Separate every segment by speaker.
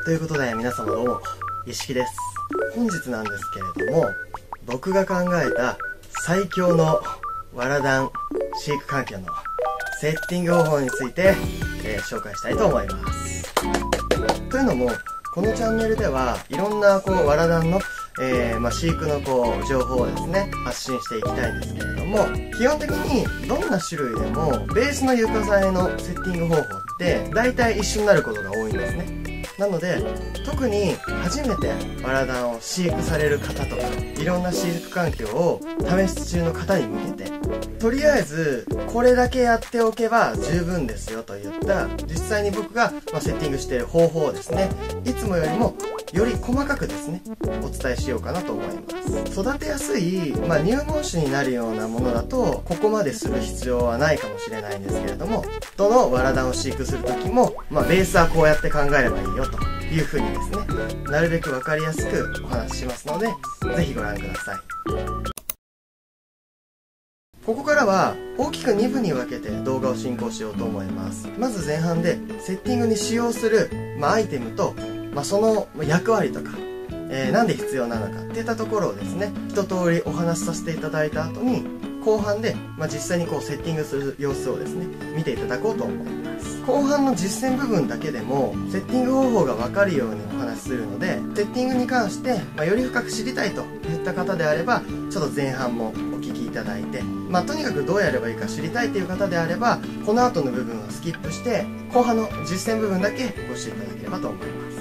Speaker 1: ということで皆様どうも、石木です。本日なんですけれども、僕が考えた最強のワラダン飼育環境のセッティング方法について、紹介したいと思います。というのも、このチャンネルではいろんなワラダンの、飼育の情報をですね、発信していきたいんですけれども、基本的にどんな種類でもベースの床材のセッティング方法って大体一緒になることが多いんですね。なので特に初めてワラダンを飼育される方とか、いろんな飼育環境を試し中の方に向けて、とりあえずこれだけやっておけば十分ですよといった実際に僕がセッティングしている方法をですね、いつもよりもより細かくですねお伝えしようかなと思います。育てやすい、入門種になるようなものだとここまでする必要はないかもしれないんですけれども、どのワラダンを飼育する時も、ベースはこうやって考えればいいよというふうにですね、なるべく分かりやすくお話ししますので、ぜひご覧ください。ここからは大きく2部に分けて動画を進行しようと思います。まず前半でセッティングに使用する、アイテムと、その役割とか、なんで必要なのかっていったところをですね、一通りお話しさせていただいた後に、後半で、実際にセッティングする様子をですね見ていただこうと思います。後半の実践部分だけでもセッティング方法が分かるようにお話しするので、セッティングに関して、より深く知りたいといった方であればちょっと前半もお聞きいただいて、とにかくどうやればいいか知りたいという方であればこの後の部分はスキップして後半の実践部分だけご視聴いただければと思います。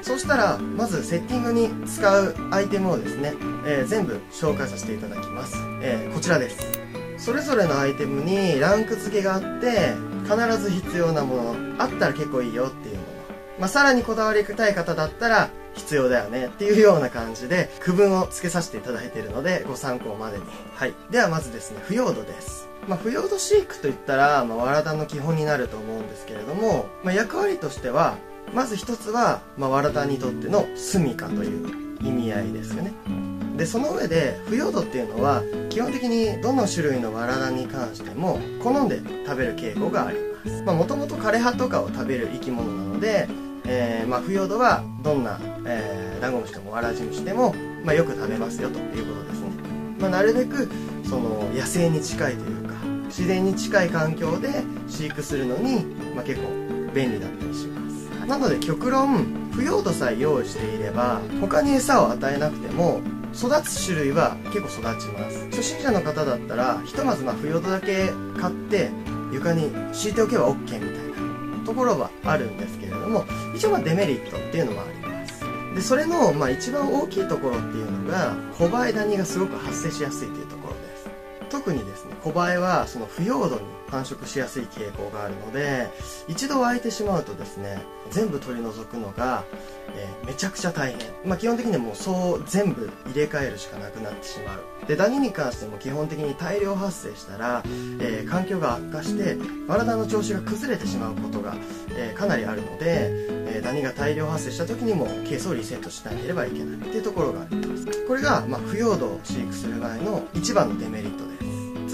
Speaker 1: そうしたらまずセッティングに使うアイテムをですね、全部紹介させていただきます。こちらです。それぞれのアイテムにランク付けがあって必ず必要なもの、あったら結構いいよっていうもの、さらにこだわりたい方だったら必要だよねっていうような感じで区分をつけさせていただいているのでご参考までに。はい、ではまずですね、腐葉土です。腐葉土飼育といったら、ワラダンの基本になると思うんですけれども、役割としてはまず一つは、ワラダンにとっての住処という意味合いですよね。でその上で腐葉土っていうのは基本的にどの種類のワラダンに関しても好んで食べる傾向があります。もともと枯れ葉とかを食べる生き物なので、腐葉土はどんな、ダンゴムシでもワラジムシでも、よく食べますよということですね。なるべくその野生に近いというか自然に近い環境で飼育するのに、結構便利だったりします。なので極論腐葉土さえ用意していれば他に餌を与えなくても育つ種類は結構育ちます。初心者の方だったらひとまず腐葉土だけ買って床に敷いておけば OK みたいなところはあるんですけれども、一応デメリットっていうのもあります。でそれの一番大きいところっていうのがコバエダニがすごく発生しやすいというところです。特にですね、コバエはその腐葉土に繁殖しやすい傾向があるので、一度湧いてしまうとですね、全部取り除くのが、めちゃくちゃ大変。基本的にはもうそう全部入れ替えるしかなくなってしまう。でダニに関しても基本的に大量発生したら、環境が悪化してワラダンの調子が崩れてしまうことが、かなりあるので、ダニが大量発生した時にもケースをリセットしなければいけないっていうところがあります。これが、腐葉土を飼育する場合の一番のデメリットです。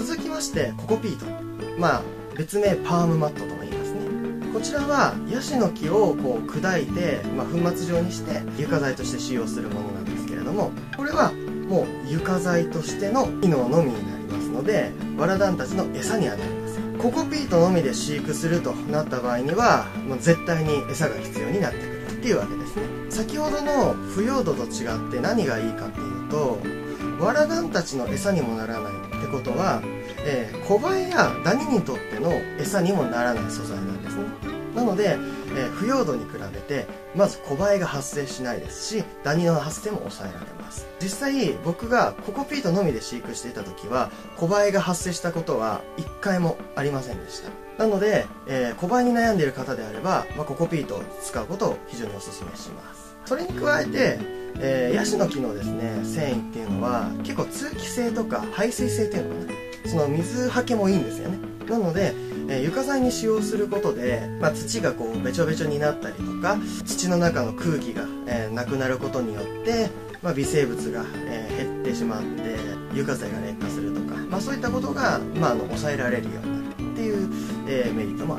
Speaker 1: 続きましてココピート、別名パームマットとも言いますね。こちらはヤシの木を砕いて、粉末状にして床材として使用するものなんですけれども、これはもう床材としての機能のみになりますのでワラダンたちの餌にはなりません。ココピートのみで飼育するとなった場合にはもう絶対に餌が必要になってくるっていうわけですね。先ほどの腐葉土と違って何がいいかっていうと、ワラダンたちの餌にもならないってことは、コバエやダニにとっての餌にもならない素材なんですね。なので、腐葉土に比べてまずコバエが発生しないですし、ダニの発生も抑えられます。実際僕がココピートのみで飼育していた時はコバエが発生したことは1回もありませんでした。なので、コバエに悩んでいる方であれば、ココピートを使うことを非常にお勧めします。それに加えて、ヤシの木のですね繊維っていうのは結構通気性とか排水性っていうのかな、その水はけもいいんですよね。なので、床材に使用することで、土がべちょべちょになったりとか土の中の空気が、なくなることによって、微生物が、減ってしまって床材が劣化するとか、そういったことが、抑えられるようになるっていう、メリットもあります。 。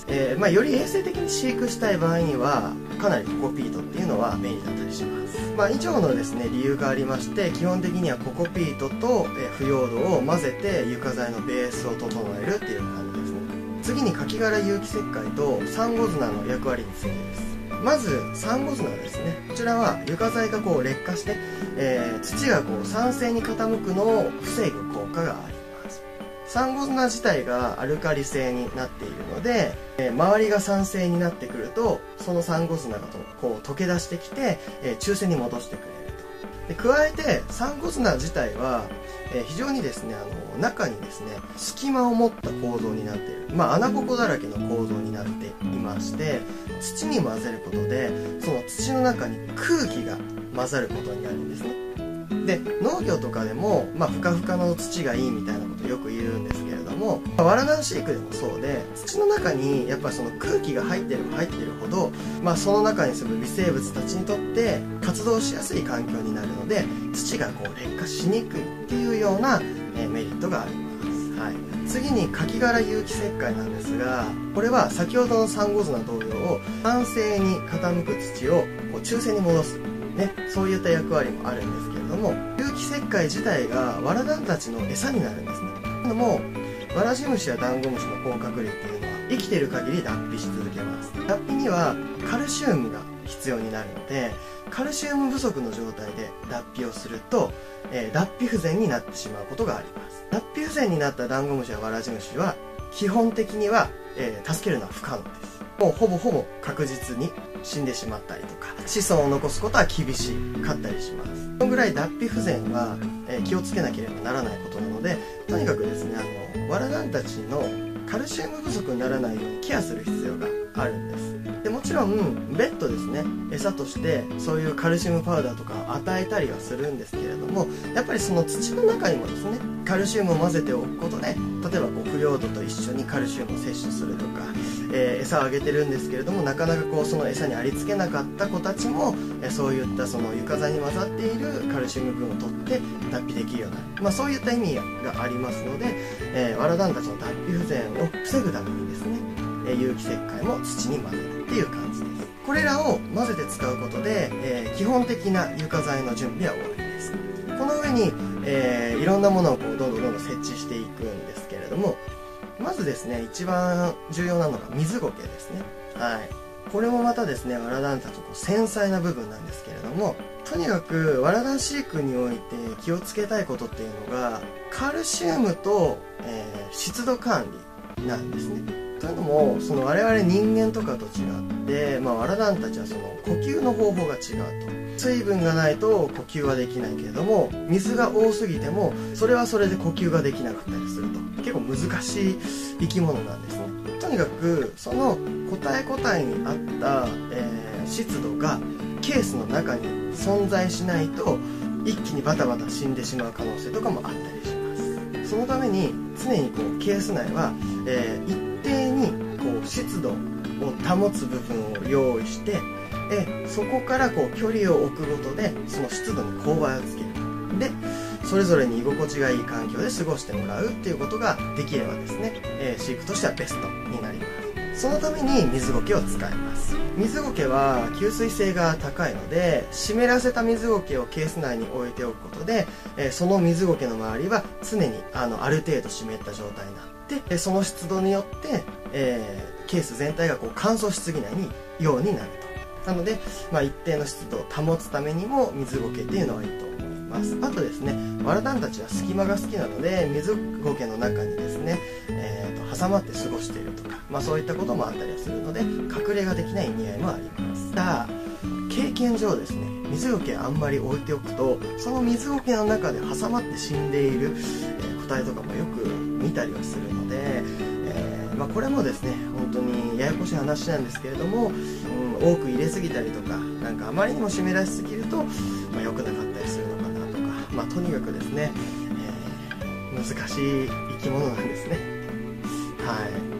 Speaker 1: より衛生的に飼育したい場合にはかなりココピートっていうのは便利だったりします。以上のですね理由がありまして、基本的にはココピートと腐葉土を混ぜて床材のベースを整えるっていう感じですね。次にカキ殻有機石灰とサンゴ砂の役割についてです。まずサンゴ砂ですね。こちらは床材が劣化して、土が酸性に傾くのを防ぐ効果があります。サンゴ砂自体がアルカリ性になっているので、周りが酸性になってくるとそのサンゴ砂が溶け出してきて、中性に戻してくれると。で加えてサンゴ砂自体は、非常にですね中にですね隙間を持った構造になっている、穴ぼこだらけの構造になっていまして、土に混ぜることでその土の中に空気が混ざることになるんですね。で農業とかでも、ふかふかの土がいいみたいなことよく言うんですけれども、ワラナン飼育でもそうで、土の中にやっぱりその空気が入ってるほど、その中に住む微生物たちにとって活動しやすい環境になるので、土が劣化しにくいっていうようなメリットがあります。はい、次にカキ殻有機石灰なんですが、これは先ほどのサンゴ砂同様、酸性に傾く土を中性に戻す、そういった役割もあるんですけれども、有機石灰自体がワラダンたちの餌になるんですね。というのもワラジムシやダンゴムシの甲殻類っていうのは生きている限り脱皮し続けます。脱皮にはカルシウムが必要になるので、カルシウム不足の状態で脱皮をすると、脱皮不全になってしまうことがあります。脱皮不全になったダンゴムシやワラジムシは基本的には、助けるのは不可能です。もうほぼ確実に死んでしまったりとか、子孫を残すことは厳しかったりします。そのぐらい脱皮不全は、気をつけなければならないことなので、とにかくですねワラダンたちのカルシウム不足にならないようにケアする必要があるんです。でもちろん別途ですね餌としてそういうカルシウムパウダーとか与えたりはするんですけれども、やっぱりその土の中にもですねカルシウムを混ぜておくことで、例えば腐葉土と一緒にカルシウムを摂取するとか、餌をあげてるんですけれども、なかなかその餌にありつけなかった子たちも、そういったその床材に混ざっているカルシウム分を取って脱皮できるようになる、そういった意味がありますので、ワラダンたちの脱皮不全を防ぐためにですね、有機石灰も土に混ぜるっていう感じです。これらを混ぜて使うことで、基本的な床材の準備は終わりです。この上に、いろんなものをどんどん設置していくんですけれども、まずですね一番重要なのが水苔ですね。はい、これもまたですねワラダンたちの繊細な部分なんですけれども、とにかくワラダン飼育において気をつけたいことっていうのがカルシウムと、湿度管理なんですね。というのも我々人間とかと違って、ワラダンたちは呼吸の方法が違うと。水分がないと呼吸はできないけれども、水が多すぎてもそれはそれで呼吸ができなかったりすると、結構難しい生き物なんですね。とにかくその個体個体に合った、湿度がケースの中に存在しないと一気にバタバタ死んでしまう可能性とかもあったりします。そのために常にケース内は、一定に湿度を保つ部分を用意して、そこから距離を置くことでその湿度に勾配をつける。でそれぞれに居心地がいい環境で過ごしてもらうっていうことができればですね、飼育としてはベストになります。そのために水苔を使います。水苔は吸水性が高いので、湿らせた水苔をケース内に置いておくことで、その水苔の周りは常にある程度湿った状態になって、その湿度によって、ケース全体が乾燥しすぎないようになると。なので、一定の湿度を保つためにも水苔っていうのはいいと思います。あとですねワラダンたちは隙間が好きなので、水苔の中にですね、挟まって過ごしているとか、そういったこともあったりするので隠れができない意味合いもあります。ただ経験上ですね水苔あんまり置いておくと、その水苔の中で挟まって死んでいる、個体とかもよく見たりはするので、これもですね本当にややこしい話なんですけれども、多く入れすぎたりとか、なんかあまりにも湿らしすぎると、良くなかったりするのかなとか、とにかくですね、難しい生き物なんですね。はい、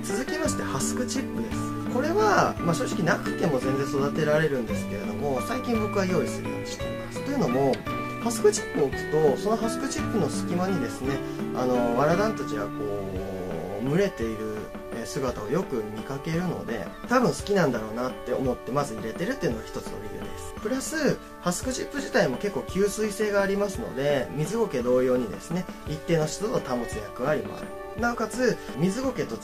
Speaker 1: 続きましてハスクチップです。これは、正直なくても全然育てられるんですけれども、最近僕は用意するようにしています。というのもハスクチップを置くと、そのハスクチップの隙間にですねワラダンたちが群れている、 姿をよく見かけるので、多分好きなんだろうなって思ってまず入れてるっていうのが一つの理由です。プラスハスクチップ自体も結構吸水性がありますので、水苔同様にですね、一定の湿度を保つ役割もある。なおかつ水苔と違って、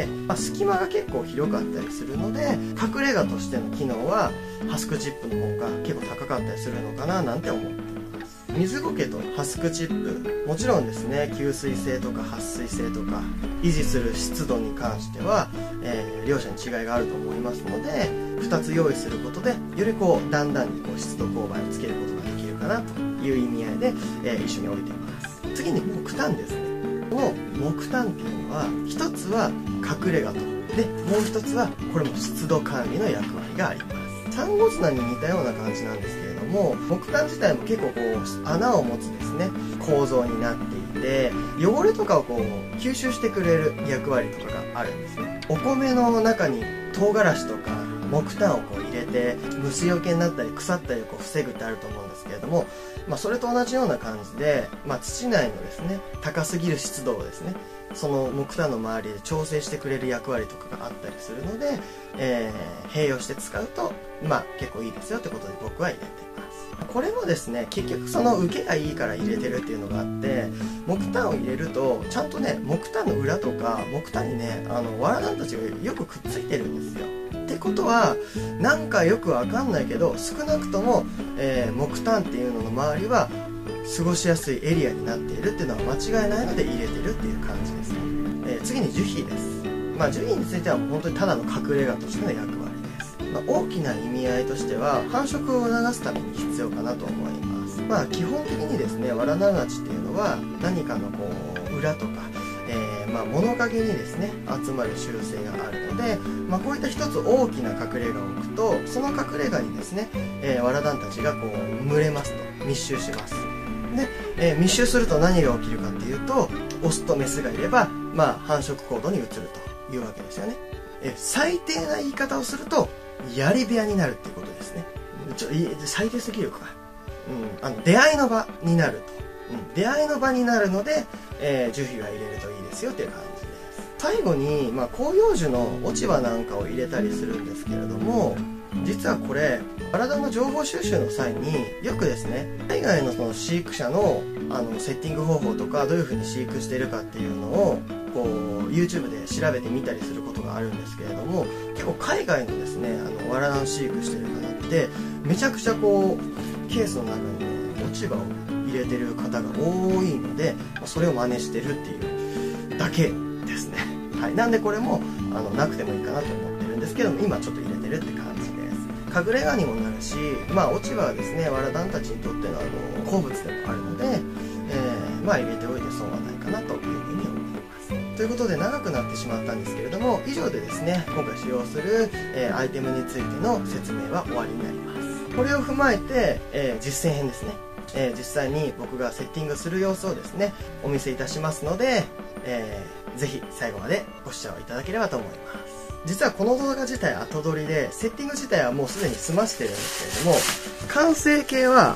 Speaker 1: 隙間が結構広かったりするので、隠れ家としての機能はハスクチップの方が結構高かったりするのかななんて思っています。水苔とハスクチップ、もちろんですね、吸水性とか撥水性とか維持する湿度に関しては、両者に違いがあると思いますので、2つ用意することでよりだんだんに湿度勾配をつけることができるかなという意味合いで、一緒に置いています。次に木炭ですね。この木炭っていうのは、一つは隠れ家と、でもう一つはこれも湿度管理の役割があります。サンゴ綱に似たような感じなんですけれども、木炭自体も結構穴を持つですね、構造になっていて、汚れとかを吸収してくれる役割とかがあるんですね。お米の中に唐辛子とか木炭を入れて虫除けになったり腐ったりを防ぐってあると思うんですけれども、それと同じような感じで、土内のですね、高すぎる湿度をですね、その木炭の周りで調整してくれる役割とかがあったりするので、併用して使うと結構いいですよってことで僕は入れています。これもですね、結局その受けがいいから入れてるっていうのがあって、木炭を入れるとちゃんとね、木炭の裏とか木炭にね、わらなんたちがよくくっついてるんですよ。ってことは、なんかよくわかんないけど、少なくとも、木炭っていうのの周りは過ごしやすいエリアになっているっていうのは間違いないので入れてるっていう感じですね。次に樹皮です。樹皮については本当にただの隠れ家としての役割です。大きな意味合いとしては繁殖を促すために必要かなと思います。基本的にですね、ワラナナチっていうのは何かの裏とか、物陰にですね集まる習性があるので、こういった一つ大きな隠れ家を置くと、その隠れ家にですね、ワラダンたちが群れますと、密集します。で、密集すると何が起きるかっていうと、オスとメスがいれば、繁殖行動に移るというわけですよね。最低な言い方をすると、やり部屋になるっていうことですね。最低すぎるか。出会いの場になると。出会いの場になるので、樹皮は入れるといいですよっていう感じです。最後に、広葉樹の落ち葉なんかを入れたりするんですけれども、実はこれ体の情報収集の際によくですね、海外のその飼育者のセッティング方法とか、どういう風に飼育してるかっていうのをYouTube で調べてみたりすることがあるんですけれども、結構海外のですね、ワラナを飼育してる方ってめちゃくちゃケースの中にね、落ち葉を入れてる方が多いので、それを真似してるっていうだけですね。なんでこれもなくてもいいかなと思ってるんですけども、今ちょっと入れてるって感じです。隠れ家にもなるし、落ち葉はですね、ワラダンたちにとっての好物でもあるので、入れておいて損はないかなというふうに思います。ということで長くなってしまったんですけれども、以上でですね、今回使用する、アイテムについての説明は終わりになります。これを踏まえて、実践編ですね、実際に僕がセッティングする様子をですね、お見せいたしますので、ぜひ最後までご視聴いただければと思います。実はこの動画自体後撮りで、セッティング自体はもうすでに済ましてるんですけれども、完成形は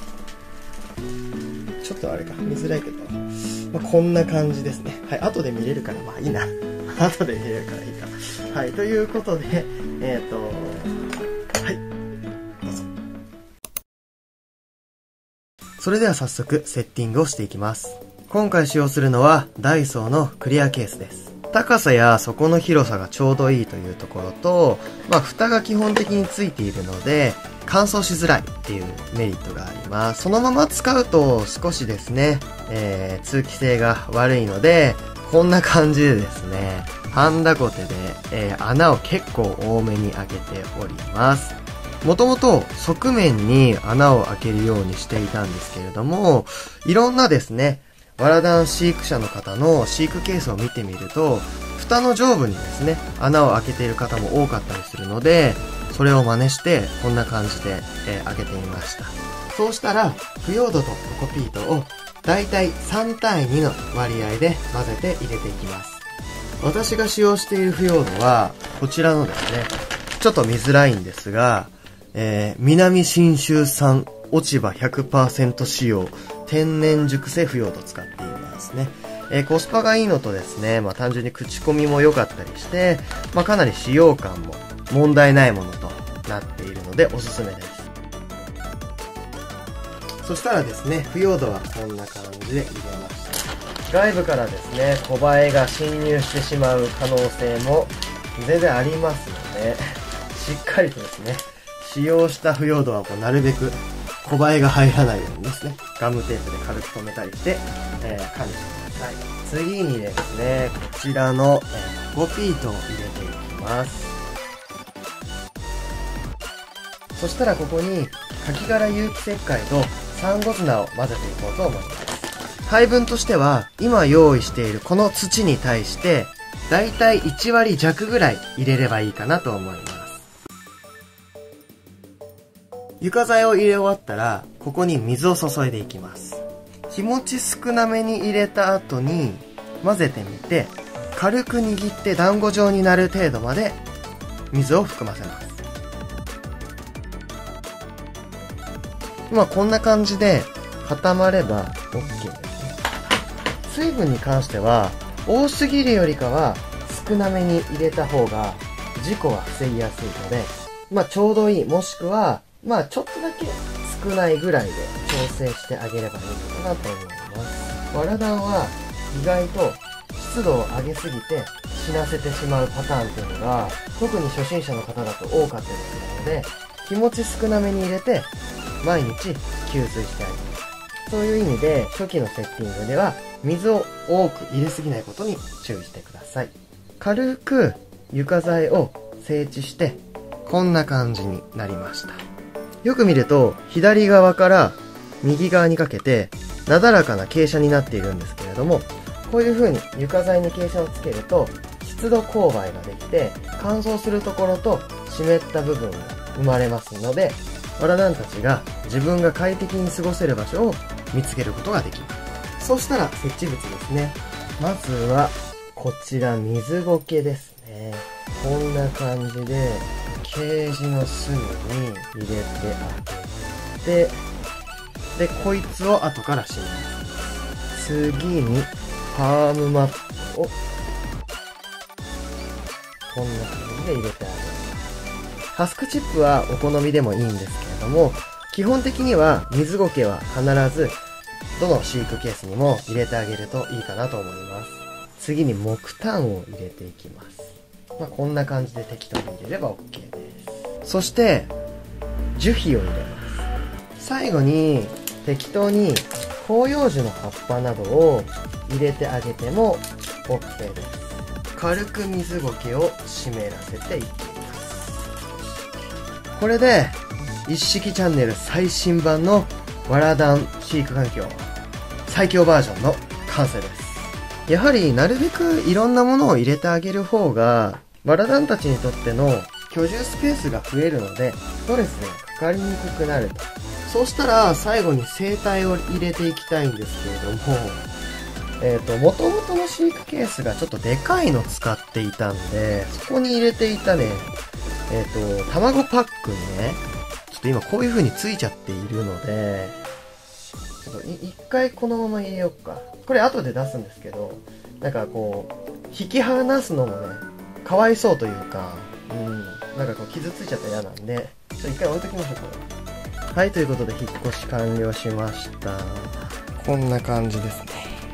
Speaker 1: ちょっとあれか、見づらいけど、こんな感じですね。後で見れるからいいな。後で見れるからいいか。ということで、どうぞ。それでは早速セッティングをしていきます。今回使用するのはダイソーのクリアケースです。高さや底の広さがちょうどいいというところと、蓋が基本的についているので乾燥しづらいっていうメリットがあります。そのまま使うと少しですね、通気性が悪いので、こんな感じでですね、ハンダゴテで、穴を結構多めに開けております。もともと側面に穴を開けるようにしていたんですけれども、いろんなですね、ワラダン飼育者の方の飼育ケースを見てみると、蓋の上部にですね、穴を開けている方も多かったりするので、それを真似してこんな感じで、開けてみました。そうしたら腐葉土とココピートをだいたい3対2の割合で混ぜて入れていきます。私が使用している腐葉土はこちらのですね、ちょっと見づらいんですが、南信州産落ち葉 100% 使用天然熟成腐葉土を使っていますね。 コスパがいいのとですね、単純に口コミも良かったりして、かなり使用感も問題ないものとなっているのでおすすめです。そしたらですね、腐葉土はこんな感じで入れました。外部からですね、コバエが侵入してしまう可能性も全然ありますので、しっかりとですね、使用した腐葉土はなるべくコバエが入らないようにですね、ガムテープで軽く留めたりして、管理してください。次にですね、こちらの、ココピートを入れていきます。そしたらここにカキ殻有機石灰とサンゴ砂を混ぜていこうと思います。配分としては今用意しているこの土に対してだいたい1割弱ぐらい入れればいいかなと思います。床材を入れ終わったらここに水を注いでいきます。気持ち少なめに入れた後に混ぜてみて、軽く握って団子状になる程度まで水を含ませます。こんな感じで固まれば OK ですね。水分に関しては多すぎるよりかは少なめに入れた方が事故は防ぎやすいので、ちょうどいい、もしくはちょっとだけ少ないぐらいで調整してあげればいいのかなと思います。わら団は意外と湿度を上げすぎて死なせてしまうパターンっていうのが特に初心者の方だと多かったりするので、気持ち少なめに入れて毎日給水してあげる。そういう意味で初期のセッティングでは水を多く入れすぎないことに注意してください。軽く床材を整地してこんな感じになりました。よく見ると左側から右側にかけてなだらかな傾斜になっているんですけれども、こういう風に床材に傾斜をつけると湿度勾配ができて乾燥するところと湿った部分が生まれますので、わら団たちが自分が快適に過ごせる場所を見つけることができます。そうしたら設置物ですね。まずはこちら水苔ですね。こんな感じでケージの隅に入れてあげて、でこいつを後から締めます。次にパームマットをこんな感じで入れてあげる。ハスクチップはお好みでもいいんですけれども、基本的には水苔は必ずどの飼育ケースにも入れてあげるといいかなと思います。次に木炭を入れていきます。こんな感じで適当に入れれば OK です。そして樹皮を入れます。最後に適当に広葉樹の葉っぱなどを入れてあげても OK です。軽く水苔を湿らせていきます。これで一式チャンネル最新版のわら団飼育環境最強バージョンの完成です。やはりなるべくいろんなものを入れてあげる方がわら団たちにとっての居住スペースが増えるのでストレスがかかりにくくなると。そうしたら最後に生態を入れていきたいんですけれども、元々の飼育ケースがちょっとでかいの使っていたんで、そこに入れていたね卵パックにね、ちょっと今こういう風についちゃっているので、ちょっと一回このまま入れようか。これ後で出すんですけど、引き離すのもね、かわいそうというか、傷ついちゃったら嫌なんで、ちょっと一回置いときましょう、これ。はい、ということで引っ越し完了しました。こんな感じですね。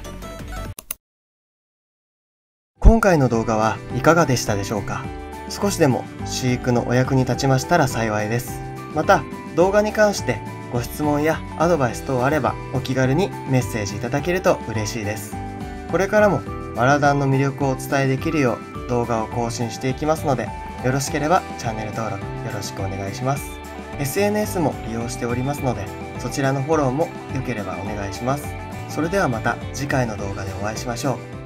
Speaker 1: 今回の動画はいかがでしたでしょうか？少しでも飼育のお役に立ちましたら幸いです。また動画に関してご質問やアドバイス等あればお気軽にメッセージいただけると嬉しいです。これからもわら団の魅力をお伝えできるよう動画を更新していきますので、よろしければチャンネル登録よろしくお願いします。SNS も利用しておりますので、そちらのフォローも良ければお願いします。それではまた次回の動画でお会いしましょう。